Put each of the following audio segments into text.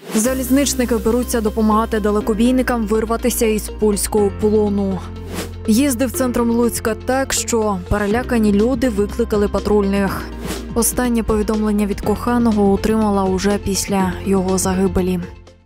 Залізничники беруться допомагати далекобійникам вирватися із польського полону. Їздив центром Луцька так, що перелякані люди викликали патрульних. Останнє повідомлення від коханого отримала уже після його загибелі.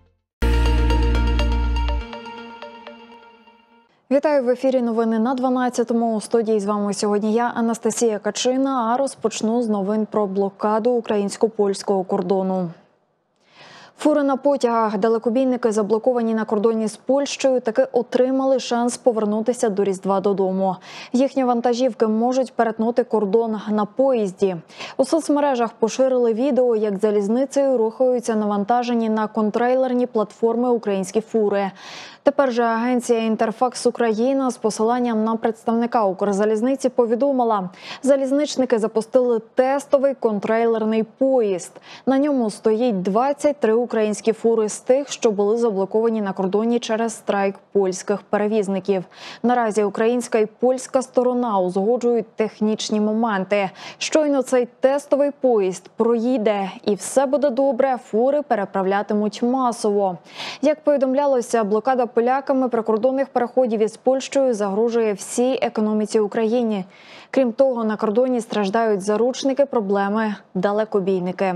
Вітаю, в ефірі новини на 12-му. У студії з вами сьогодні я, Анастасія Качина, а розпочну з новин про блокаду українсько-польського кордону. Фури на потягах, далекобійники, заблоковані на кордоні з Польщею, таки отримали шанс повернутися до Різдва додому. Їхні вантажівки можуть перетнути кордон на поїзді. У соцмережах поширили відео, як залізницею рухаються навантажені на контрейлерні платформи українські фури. Тепер же агенція «Інтерфакс Україна» з посиланням на представника Укрзалізниці повідомила, залізничники запустили тестовий контрейлерний поїзд. На ньому стоїть 23 українські фури з тих, що були заблоковані на кордоні через страйк польських перевізників. Наразі українська і польська сторона узгоджують технічні моменти. Щойно цей тестовий поїзд проїде і все буде добре, фури переправлятимуть масово. Як повідомлялося, блокада поляками прикордонних переходів із Польщею загрожує всій економіці України. Крім того, на кордоні страждають заручники, проблеми, далекобійники.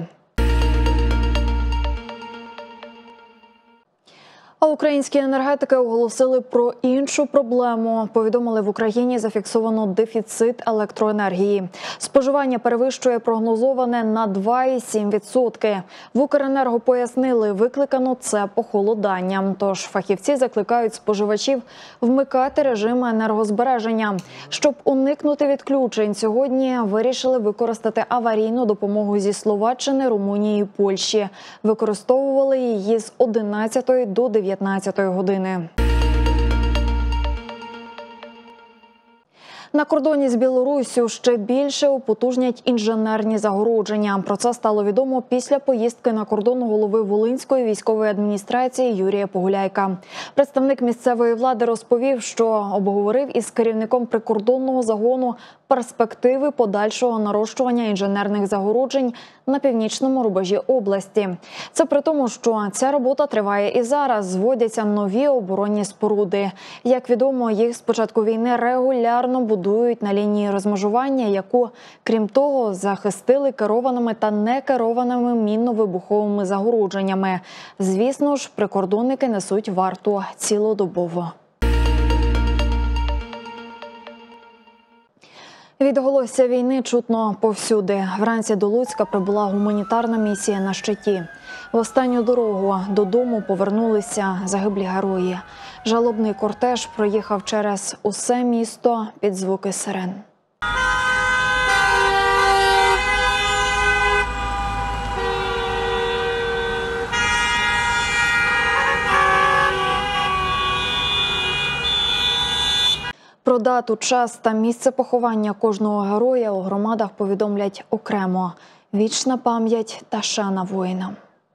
А українські енергетики оголосили про іншу проблему. Повідомили, в Україні зафіксовано дефіцит електроенергії. Споживання перевищує прогнозоване на 2,7%. В Укренерго пояснили, викликано це похолоданням. Тож фахівці закликають споживачів вмикати режим енергозбереження. Щоб уникнути відключень, сьогодні вирішили використати аварійну допомогу зі Словаччини, Румунії і Польщі. Використовували її з 11 до 19 години. На кордоні з Білоруссю ще більше употужнять інженерні загородження. Про це стало відомо після поїздки на кордон голови Волинської військової адміністрації Юрія Погуляйка. Представник місцевої влади розповів, що обговорив із керівником прикордонного загону перспективи подальшого нарощування інженерних загороджень на північному рубежі області. Це при тому, що ця робота триває і зараз. Зводяться нові оборонні споруди. Як відомо, їх з початку війни регулярно будують на лінії розмежування, яку, крім того, захистили керованими та некерованими мінно-вибуховими загородженнями. Звісно ж, прикордонники несуть варту цілодобово. Відголосся війни чутно повсюди. Вранці до Луцька прибула гуманітарна місія на щиті. В останню дорогу додому повернулися загиблі герої. Жалобний кортеж проїхав через усе місто під звуки сирен. Про дату, час та місце поховання кожного героя у громадах повідомлять окремо. Вічна пам'ять та шана воїнам.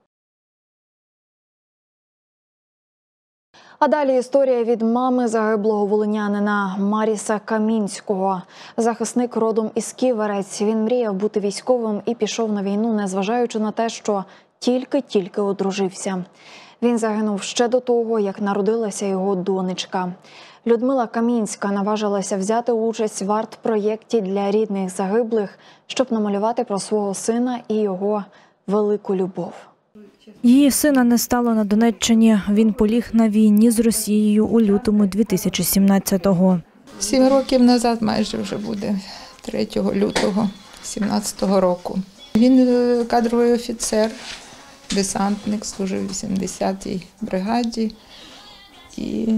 А далі історія від мами загиблого волинянина Маріса Камінського. Захисник родом із Ківерець. Він мріяв бути військовим і пішов на війну, незважаючи на те, що тільки-тільки одружився. Він загинув ще до того, як народилася його донечка. Людмила Камінська наважилася взяти участь в арт-проєкті для рідних загиблих, щоб намалювати про свого сина і його велику любов. Її сина не стало на Донеччині. Він поліг на війні з Росією у лютому 2017-го. 7 років назад майже вже буде, 3 лютого 2017 року. Він кадровий офіцер, десантник, служив в 80-й бригаді. І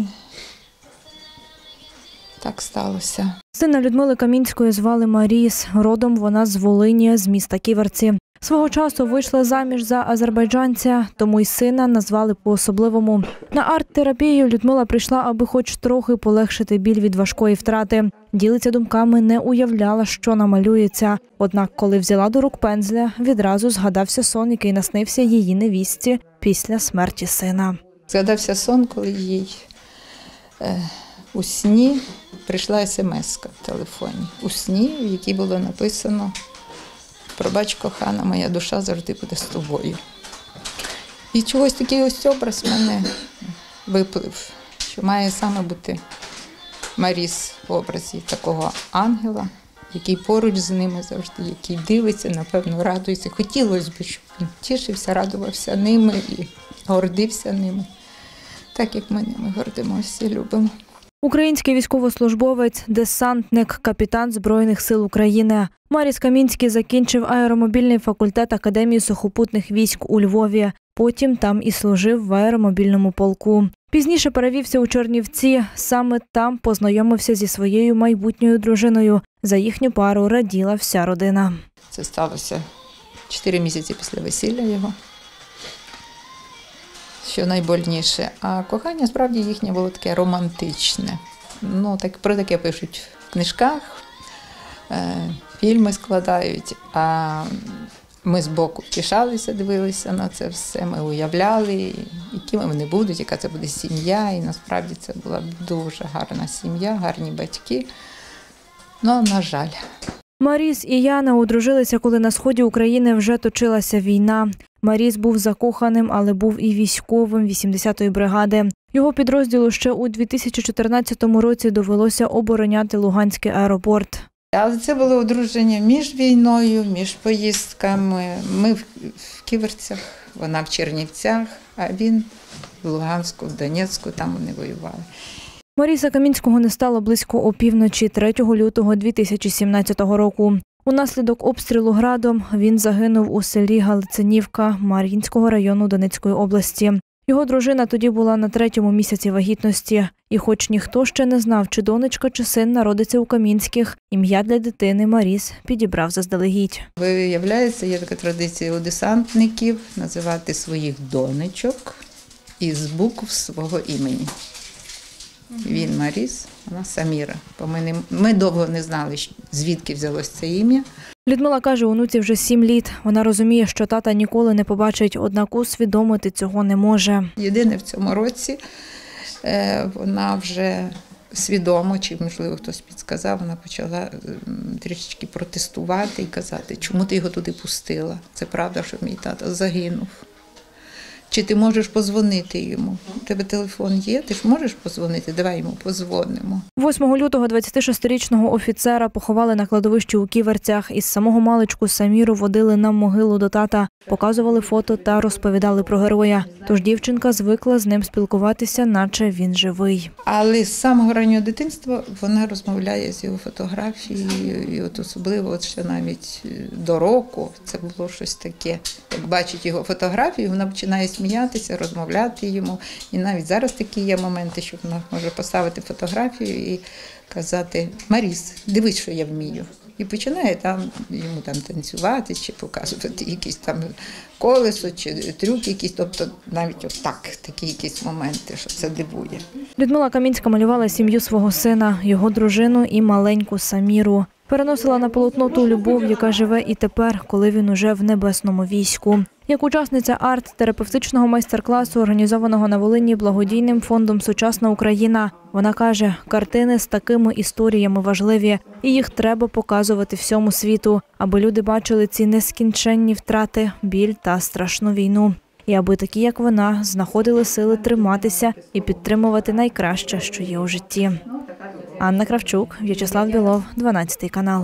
так сталося. Сина Людмили Камінської звали Маріс. Родом вона з Волині, з міста Ківерці. Свого часу вийшла заміж за азербайджанця, тому й сина назвали по-особливому. На арт-терапію Людмила прийшла, аби хоч трохи полегшити біль від важкої втрати. Ділиться думками, не уявляла, що намалюється. Однак, коли взяла до рук пензля, відразу згадався сон, який наснився її невістці після смерті сина. Згадався сон, коли їй у сні прийшла смс-ка в телефоні. У сні, в якій було написано: «Пробач, кохана, моя душа завжди буде з тобою». І чогось такий ось образ в мене виплив, що має саме бути Маріс в образі такого ангела, який поруч з ними завжди, який дивиться, напевно, радується. Хотілося б, щоб він тішився, радувався ними і гордився ними, так як ми ними гордимося і любимо. Український військовослужбовець, десантник, капітан Збройних сил України. Маріс Камінський закінчив аеромобільний факультет Академії сухопутних військ у Львові. Потім там і служив в аеромобільному полку. Пізніше перевівся у Чернівці. Саме там познайомився зі своєю майбутньою дружиною. За їхню пару раділа вся родина. Це сталося 4 місяці після весілля його, що найбольніше. А кохання, справді, їхнє було таке романтичне. Ну, так, про таке пишуть в книжках, фільми складають, а ми збоку втішалися, дивилися на це все, ми уявляли, якими вони будуть, яка це буде сім'я. І насправді це була дуже гарна сім'я, гарні батьки. Ну, на жаль. Маріс і Яна одружилися, коли на сході України вже точилася війна. Маріс був закоханим, але був і військовим 80-ї бригади. Його підрозділу ще у 2014 році довелося обороняти Луганський аеропорт. Але це було одруження між війною, між поїздками. Ми в Ківерцях, вона в Чернівцях, а він в Луганську, в Донецьку, там вони воювали. Маріса Камінського не стало близько опівночі 3 лютого 2017 року. Унаслідок обстрілу градом він загинув у селі Галицинівка Мар'їнського району Донецької області. Його дружина тоді була на 3-му місяці вагітності. І хоч ніхто ще не знав, чи донечка, чи син народиться у Камінських, ім'я для дитини Маріс підібрав заздалегідь. Виявляється, є така традиція у десантників називати своїх донечок із букв свого імені. Він Маріс, вона Саміра. Бо ми довго не знали, звідки взялось це ім'я. Людмила каже, онуці вже 7 літ. Вона розуміє, що тата ніколи не побачить, однак усвідомити цього не може. Єдине в цьому році вона вже свідомо, чи, можливо, хтось підсказав, вона почала трішечки протестувати і казати, чому ти його туди пустила? Це правда, що мій тато загинув. Чи ти можеш позвонити йому? У тебе телефон є, ти ж можеш позвонити? Давай йому позвонимо. 8 лютого 26-річного офіцера поховали на кладовищі у Ківерцях. Із самого маличку Саміру водили на могилу до тата, показували фото та розповідали про героя. Тож дівчинка звикла з ним спілкуватися, наче він живий. Але з самого раннього дитинства вона розмовляє з його фотографією, і от особливо от ще навіть до року це було щось таке. Як бачить його фотографію, вона починає сміятися, розмовляти йому. І навіть зараз такі є моменти, що вона може поставити фотографію і казати: «Маріс, дивись, що я вмію». І починає йому танцювати, чи показувати якісь там колесо, чи трюки якісь, тобто навіть отак, такі якісь моменти, що це дивує. Людмила Камінська малювала сім'ю свого сина, його дружину і маленьку Саміру. Переносила на полотно ту любов, яка живе і тепер, коли він уже в небесному війську. Як учасниця арт-терапевтичного майстер-класу, організованого на Волині благодійним фондом «Сучасна Україна», вона каже, картини з такими історіями важливі, і їх треба показувати всьому світу, аби люди бачили ці нескінченні втрати, біль та страшну війну. І аби такі, як вона, знаходили сили триматися і підтримувати найкраще, що є у житті. Анна Кравчук, В'ячеслав Білов, 12 канал.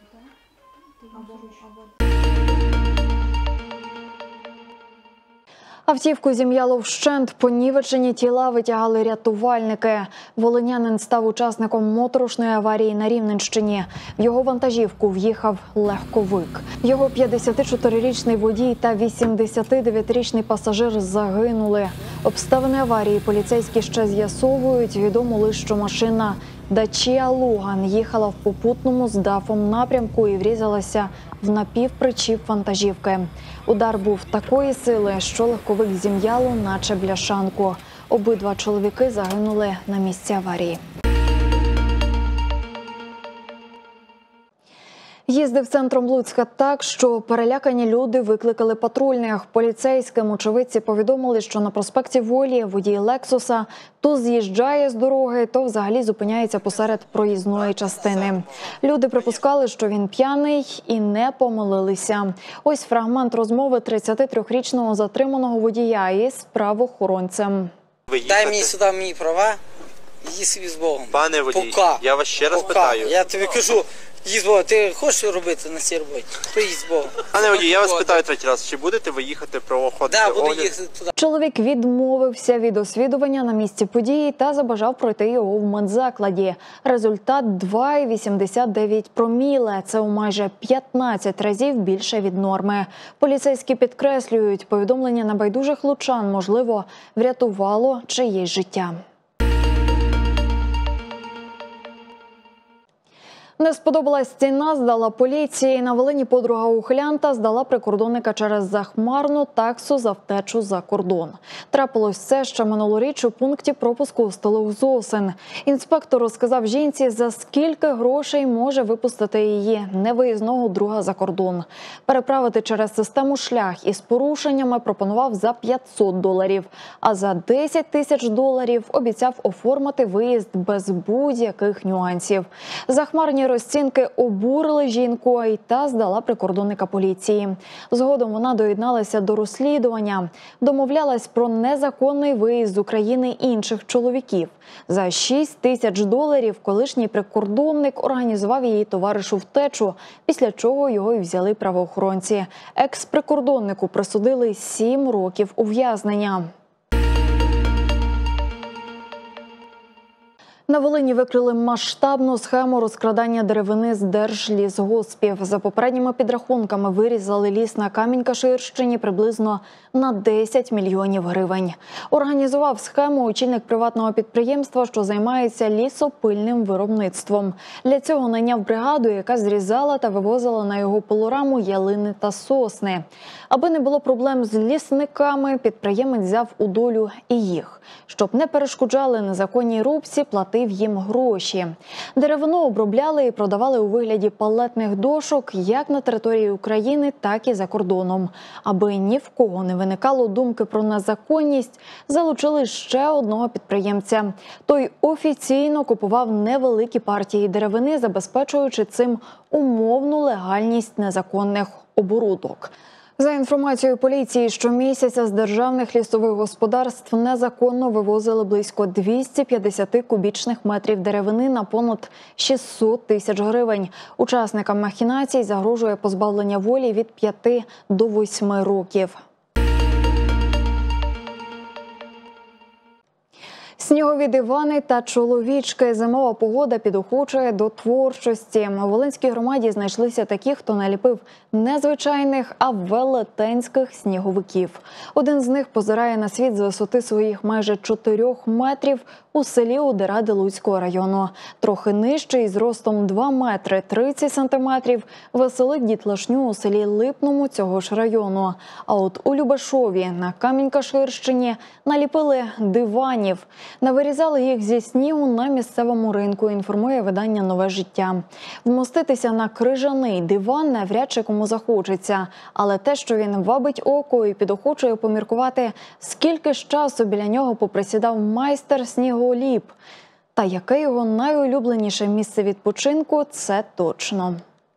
Автівку зім'яло вщент, понівечені тіла витягали рятувальники. Волинянин став учасником моторошної аварії на Рівненщині. В його вантажівку в'їхав легковик. Його 54-річний водій та 89-річний пасажир загинули. Обставини аварії поліцейські ще з'ясовують. Відомо лише, що машина Dacia Logan їхала в попутному з дафом напрямку і врізалася в напівпричіп вантажівки. Удар був такої сили, що легковик зім'яло, наче бляшанку. Обидва чоловіки загинули на місці аварії. Їздив центром Луцька так, що перелякані люди викликали патрульних. Поліцейським очевидці повідомили, що на проспекті Волі водій «Лексуса» то з'їжджає з дороги, то взагалі зупиняється посеред проїзної частини. Люди припускали, що він п'яний, і не помилилися. Ось фрагмент розмови 33-річного затриманого водія із правоохоронцем. Дай мені сюди мої права, їдь собі з Богом. Пане водій, я вас ще раз питаю. Я тобі кажу, їдь з Богом. Ти хочеш робити на цій роботі? То їдь з Богом. Пане водій, я вас питаю третій раз, чи будете ви їхати проходити Так, буду огляд? їхати туди. Чоловік відмовився від освідування на місці події та забажав пройти його в медзакладі. Результат 2,89 проміле. Це у майже 15 разів більше від норми. Поліцейські підкреслюють, повідомлення небайдужих лучан, можливо, врятувало чиєсь життя. Не сподобалась ціна, здала поліції. На Волині подруга ухилянта здала прикордонника через захмарну таксу за втечу за кордон. Трапилось це ще минулоріч у пункті пропуску Столов Зосин. Інспектор розказав жінці, за скільки грошей може випустити її невиїзного друга за кордон. Переправити через систему шлях із порушеннями пропонував за $500, а за $10 000 обіцяв оформити виїзд без будь-яких нюансів. Захмарні розцінки обурили жінку і та здала прикордонника поліції. Згодом вона доєдналася до розслідування. Домовлялась про незаконний виїзд з України інших чоловіків. За $6000 колишній прикордонник організував її товаришу втечу, після чого його і взяли правоохоронці. Екс-прикордоннику присудили 7 років ув'язнення. На Волині викрили масштабну схему розкрадання деревини з держлісгоспів. За попередніми підрахунками вирізали ліс на Камінь-Каширщині приблизно на 10 мільйонів гривень. Організував схему очільник приватного підприємства, що займається лісопильним виробництвом. Для цього найняв бригаду, яка зрізала та вивозила на його пилораму ялини та сосни. Аби не було проблем з лісниками, підприємець взяв у долю і їх. Щоб не перешкоджали незаконній рубці, платив їм гроші. Деревину обробляли і продавали у вигляді палетних дошок як на території України, так і за кордоном. Аби ні в кого не виникало думки про незаконність, залучили ще одного підприємця. Той офіційно купував невеликі партії деревини, забезпечуючи цим умовну легальність незаконних оборудок. За інформацією поліції, щомісяця з державних лісових господарств незаконно вивозили близько 250 кубічних метрів деревини на понад 600 тисяч гривень. Учасникам махінацій загрожує позбавлення волі від 5 до 8 років. Снігові дивани та чоловічки. Зимова погода підохочує до творчості. У Волинській громаді знайшлися такі, хто наліпив не звичайних, а велетенських сніговиків. Один з них позирає на світ з висоти своїх майже 4 метрів у селі Удеради Луцького району. Трохи нижче із ростом 2 метри 30 сантиметрів веселить дітлашню у селі Липному цього ж району. А от у Любашові на Камінь-Каширщині наліпили диванів. Навирізали їх зі снігу на місцевому ринку, інформує видання «Нове життя». Вмоститися на крижаний диван навряд чи кому захочеться. Але те, що він вабить око і підохочує поміркувати, скільки ж часу біля нього поприсідав майстер сніголіп. Та яке його найулюбленіше місце відпочинку – це точно.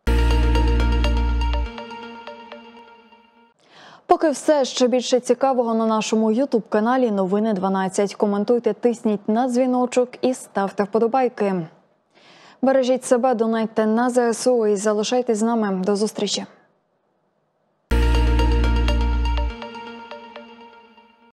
Поки все, ще більше цікавого на нашому ютуб-каналі «Новини 12». Коментуйте, тисніть на дзвіночок і ставте вподобайки. Бережіть себе, донатьте на ЗСУ і залишайтесь з нами. До зустрічі!